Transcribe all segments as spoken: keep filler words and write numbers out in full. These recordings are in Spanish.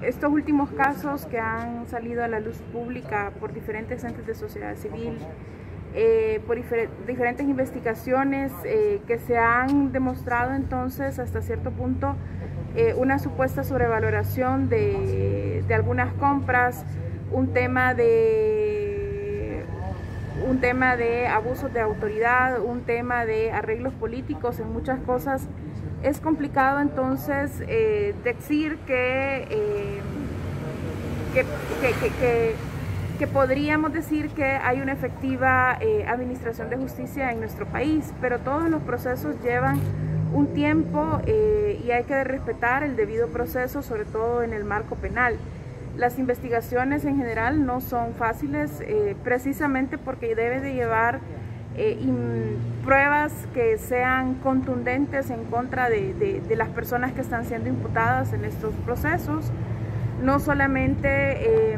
estos últimos casos que han salido a la luz pública por diferentes entes de sociedad civil, eh, por difer diferentes investigaciones eh, que se han demostrado entonces hasta cierto punto eh, una supuesta sobrevaloración de, de algunas compras, un tema de un tema de abusos de autoridad, un tema de arreglos políticos en muchas cosas. Es complicado entonces eh, decir que, eh, que, que, que, que, que podríamos decir que hay una efectiva eh, administración de justicia en nuestro país, pero todos los procesos llevan un tiempo eh, y hay que respetar el debido proceso, sobre todo en el marco penal. Las investigaciones en general no son fáciles, eh, precisamente porque debe de llevar eh, in, pruebas que sean contundentes en contra de, de, de las personas que están siendo imputadas en estos procesos. No solamente, eh,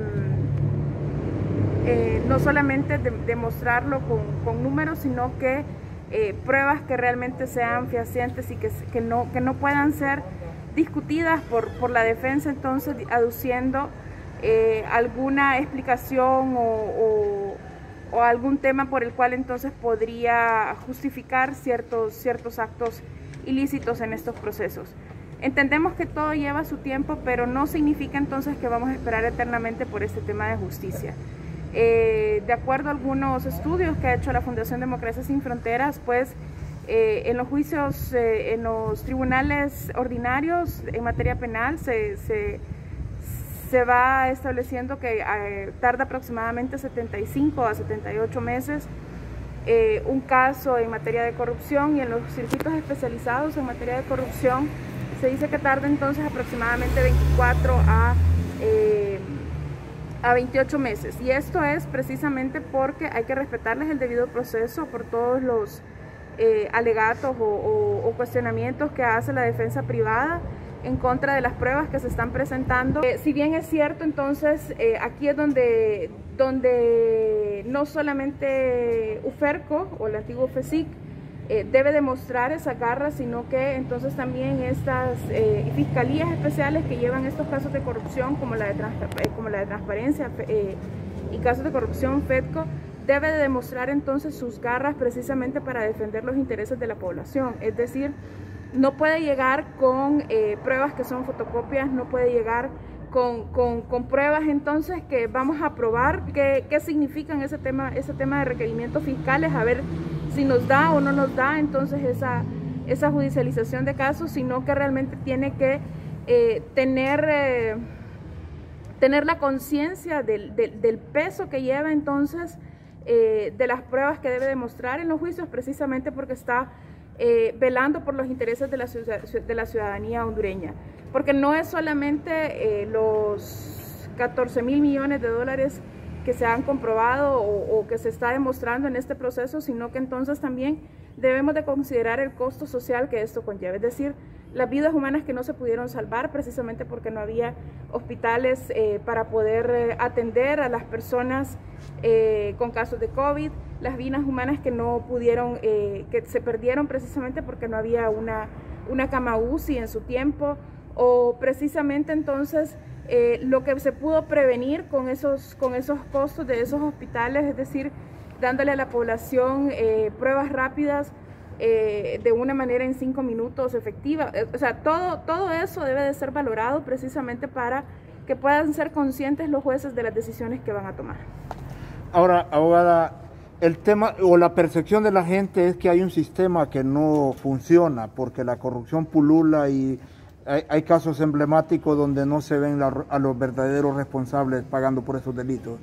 eh, no solamente de, demostrarlo con, con números, sino que eh, pruebas que realmente sean fehacientes y que, que, no, que no puedan ser discutidas por, por la defensa, entonces aduciendo Eh, alguna explicación o, o, o algún tema por el cual entonces podría justificar ciertos, ciertos actos ilícitos en estos procesos. Entendemos que todo lleva su tiempo, pero no significa entonces que vamos a esperar eternamente por este tema de justicia. Eh, de acuerdo a algunos estudios que ha hecho la Fundación Democracia Sin Fronteras, pues eh, en los juicios, eh, en los tribunales ordinarios en materia penal se, se se va estableciendo que eh, tarda aproximadamente setenta y cinco a setenta y ocho meses eh, un caso en materia de corrupción, y en los circuitos especializados en materia de corrupción se dice que tarda entonces aproximadamente veinticuatro a veintiocho meses, y esto es precisamente porque hay que respetarles el debido proceso por todos los eh, alegatos o, o, o cuestionamientos que hace la defensa privada en contra de las pruebas que se están presentando. Eh, si bien es cierto, entonces eh, aquí es donde, donde no solamente UFERCO o el antiguo FESIC eh, debe demostrar esa garra, sino que entonces también estas eh, fiscalías especiales que llevan estos casos de corrupción, como la de, trans eh, como la de transparencia eh, y casos de corrupción FEDCO, debe de demostrar entonces sus garras precisamente para defender los intereses de la población. Es decir, no puede llegar con eh, pruebas que son fotocopias, no puede llegar con, con, con pruebas entonces que vamos a probar qué, qué significan ese tema, ese tema de requerimientos fiscales, a ver si nos da o no nos da entonces esa, esa judicialización de casos, sino que realmente tiene que eh, tener, eh, tener la conciencia del, del, del peso que lleva entonces eh, de las pruebas que debe demostrar en los juicios, precisamente porque está Eh, velando por los intereses de la, de la ciudadanía hondureña, porque no es solamente eh, los catorce mil millones de dólares que se han comprobado o, o que se está demostrando en este proceso, sino que entonces también debemos de considerar el costo social que esto conlleva, es decir, las vidas humanas que no se pudieron salvar precisamente porque no había hospitales eh, para poder eh, atender a las personas eh, con casos de COVID, las vidas humanas que no pudieron, eh, que se perdieron precisamente porque no había una, una cama U C I en su tiempo, o precisamente entonces eh, lo que se pudo prevenir con esos, con esos costos de esos hospitales, es decir, dándole a la población eh, pruebas rápidas eh, de una manera en cinco minutos efectiva. O sea, todo, todo eso debe de ser valorado precisamente para que puedan ser conscientes los jueces de las decisiones que van a tomar. Ahora, abogada, el tema o la percepción de la gente es que hay un sistema que no funciona porque la corrupción pulula y hay, hay casos emblemáticos donde no se ven la, a los verdaderos responsables pagando por esos delitos.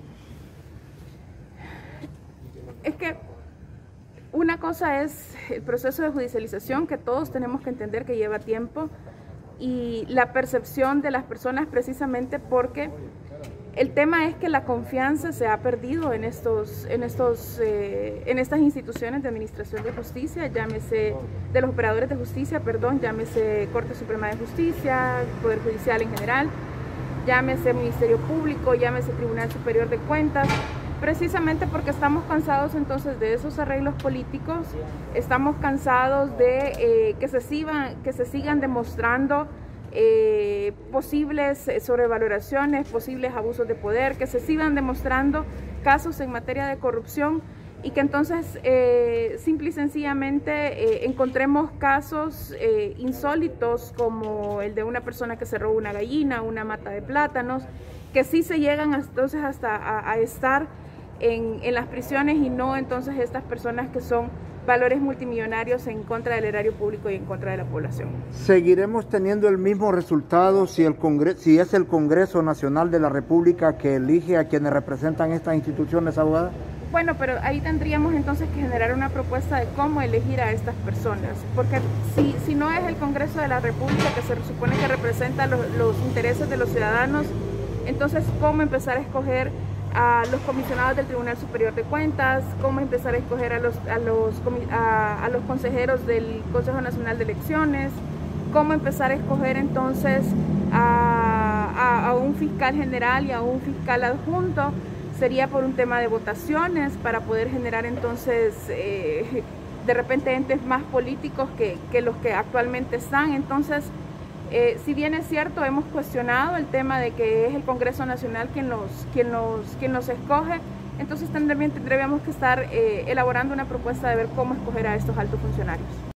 Es que una cosa es el proceso de judicialización, que todos tenemos que entender que lleva tiempo, y la percepción de las personas, precisamente porque el tema es que la confianza se ha perdido en, estos, en, estos, eh, en estas instituciones de administración de justicia, llámese de los operadores de justicia, perdón, llámese Corte Suprema de Justicia, Poder Judicial en general, llámese Ministerio Público, llámese Tribunal Superior de Cuentas, precisamente porque estamos cansados entonces de esos arreglos políticos, estamos cansados de eh, que, se sigan, que se sigan demostrando eh, posibles sobrevaloraciones, posibles abusos de poder, que se sigan demostrando casos en materia de corrupción y que entonces eh, simple y sencillamente eh, encontremos casos eh, insólitos como el de una persona que se robó una gallina, una mata de plátanos, que sí se llegan entonces hasta a, a estar en, en las prisiones y no entonces estas personas que son valores multimillonarios en contra del erario público y en contra de la población. ¿Seguiremos teniendo el mismo resultado si, el Congreso, si es el Congreso Nacional de la República que elige a quienes representan estas instituciones, abogada? Bueno, pero ahí tendríamos entonces que generar una propuesta de cómo elegir a estas personas, porque si, si no es el Congreso de la República que se supone que representa los, los intereses de los ciudadanos, entonces cómo empezar a escoger a los comisionados del Tribunal Superior de Cuentas, cómo empezar a escoger a los, a los, a, a los consejeros del Consejo Nacional de Elecciones, cómo empezar a escoger entonces a, a, a un fiscal general y a un fiscal adjunto. Sería por un tema de votaciones para poder generar entonces eh, de repente entes más políticos que, que los que actualmente están. Entonces, Eh, si bien es cierto, hemos cuestionado el tema de que es el Congreso Nacional quien nos, quien nos, quien nos escoge, entonces tendríamos que estar eh, elaborando una propuesta de ver cómo escoger a estos altos funcionarios.